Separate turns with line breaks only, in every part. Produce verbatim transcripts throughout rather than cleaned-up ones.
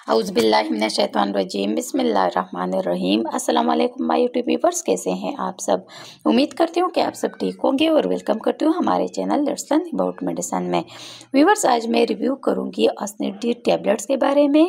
औज़ुबिल्लाहिमिनश्शैतानिर्रजीम बिस्मिल्लाहिर्रहमानिर्रहीम। अस्सलाम वालेकुम माय यूट्यूब व्यूअर्स, कैसे हैं आप सब। उम्मीद करती हूँ कि आप सब ठीक होंगे और वेलकम करती हूँ हमारे channel let's learn about medicine में। व्यूअर्स, आज मैं रिव्यू करूँगी असनेट डी टैबलेट्स के बारे में।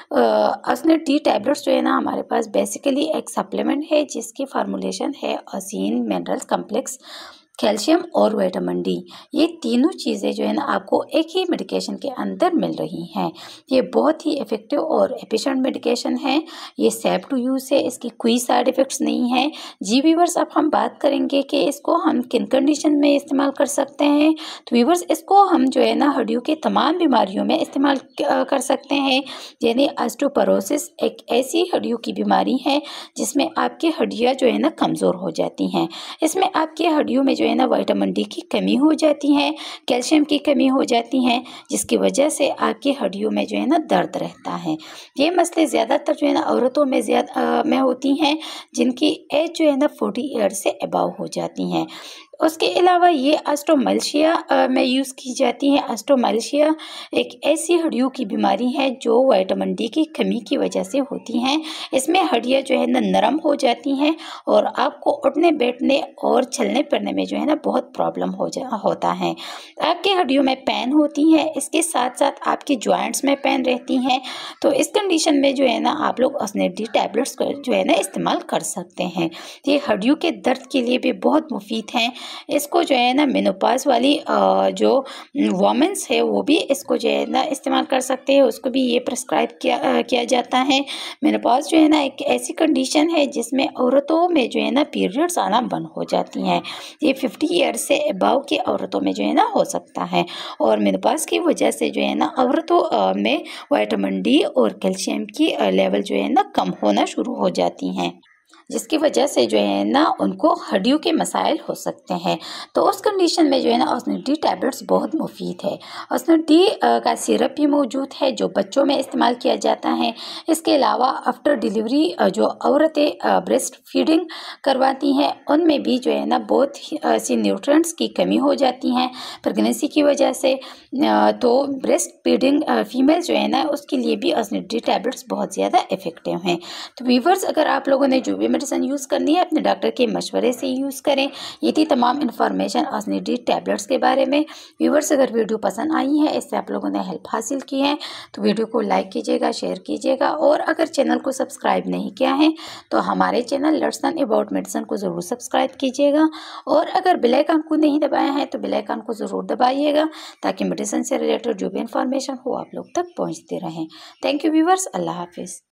असनेट डी टैबलेट्स जो है ना, हमारे पास बेसिकली एक सप्लीमेंट है जिसकी फार्मूलेशन है असीन मिनरल्स कम्प्लेक्स, कैल्शियम और विटामिन डी। ये तीनों चीज़ें जो है ना आपको एक ही मेडिकेशन के अंदर मिल रही हैं। ये बहुत ही इफ़ेक्टिव और एफिशिएंट मेडिकेशन है। ये सेफ टू यूज़ है, इसकी कोई साइड इफ़ेक्ट्स नहीं है। जी व्यूअर्स, अब हम बात करेंगे कि इसको हम किन कंडीशन में इस्तेमाल कर सकते हैं। तो व्यूअर्स, इसको हम जो है ना हड्डियों की तमाम बीमारियों में इस्तेमाल कर सकते हैं। यानी ऑस्टियोपोरोसिस एक ऐसी हड्डियों की बीमारी है जिसमें आपकी हड्डियाँ जो है ना कमज़ोर हो जाती हैं। इसमें आपकी हड्डियों में जो है ना विटामिन डी की कमी हो जाती है, कैल्शियम की कमी हो जाती है, जिसकी वजह से आपकी हड्डियों में जो है ना दर्द रहता है। ये मसले ज़्यादातर जो है ना औरतों में ज़्यादा में होती हैं जिनकी एज जो है ना फोर्टी ईयर से अबव हो जाती हैं। उसके अलावा ये ऑस्टियोमालाशिया में यूज़ की जाती है। ऑस्टियोमालाशिया एक ऐसी हड्डियों की बीमारी है जो विटामिन डी की कमी की वजह से होती हैं। इसमें हड्डियाँ जो है ना नरम हो जाती हैं और आपको उठने बैठने और चलने फिरने में जो है ना बहुत प्रॉब्लम हो जा होता है। आपकी हड्डियों में पेन होती है, इसके साथ साथ आपकी जॉइंट्स में पेन रहती हैं। तो इस कंडीशन में जो है ना आप लोग असनेट डी टैबलेट्स जो है ना इस्तेमाल कर सकते हैं। ये हड्डियों के दर्द के लिए भी बहुत मुफीद हैं। इसको जो है ना मेनोपॉज वाली जो वोमेंस है वो भी इसको जो है ना इस्तेमाल कर सकते हैं, उसको भी ये प्रिस्क्राइब किया किया जाता है। मेनोपॉज जो है ना एक ऐसी कंडीशन है जिसमें औरतों में जो है ना पीरियड्स आना बंद हो जाती हैं। ये फिफ्टी ईयर से अबव की औरतों में जो है ना हो सकता है और मेनोपॉज की वजह से जो है ना औरतों में विटामिन डी और कैल्शियम की लेवल जो है ना कम होना शुरू हो जाती हैं, जिसकी वजह से जो है ना उनको हड्डियों के मसाइल हो सकते हैं। तो उस कंडीशन में जो है ना असनेट डी टैबलेट्स बहुत मुफीद है। असनेट डी का सिरप भी मौजूद है जो बच्चों में इस्तेमाल किया जाता है। इसके अलावा आफ्टर डिलीवरी जो औरतें ब्रेस्ट फीडिंग करवाती हैं उनमें भी जो है ना बहुत सी न्यूट्रिएंट्स की कमी हो जाती हैं प्रेगनेंसी की वजह से। तो ब्रेस्ट फीडिंग फीमेल जो है ना उसके लिए भी असनेट डी टैबलेट्स बहुत ज़्यादा इफेक्टिव हैं। तो व्यूअर्स, अगर आप लोगों ने जो भी मेडिसिन यूज़ करनी है अपने डॉक्टर के मशवरे से यूज़ करें। ये थी तमाम इन्फॉर्मेशन असनेट डी टैबलेट्स के बारे में। व्यूअर्स, अगर वीडियो पसंद आई है, इससे आप लोगों ने हेल्प हासिल की है, तो वीडियो को लाइक कीजिएगा, शेयर कीजिएगा और अगर चैनल को सब्सक्राइब नहीं किया है तो हमारे channel let's learn about medicine को ज़रूर सब्सक्राइब कीजिएगा और अगर बेल आइकन को नहीं दबाया है तो बेल आइकन को ज़रूर दबाइएगा ताकि मेडिसिन से रिलेटेड जो भी इन्फॉर्मेशन हो आप लोग तक पहुँचते रहें। थैंक यू व्यूअर्स, अल्लाह हाफिज़।